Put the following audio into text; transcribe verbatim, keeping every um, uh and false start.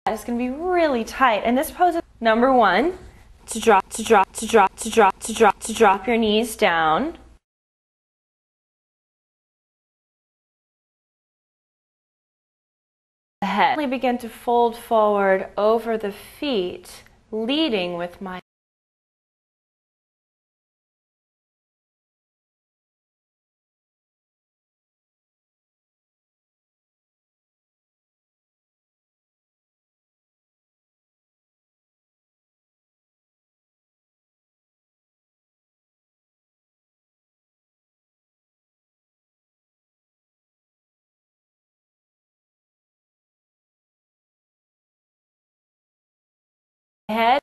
It's going to be really tight, and this pose is number one, to drop, to drop, to drop, to drop, to drop, to drop your knees down. The head. I begin to fold forward over the feet, leading with my head.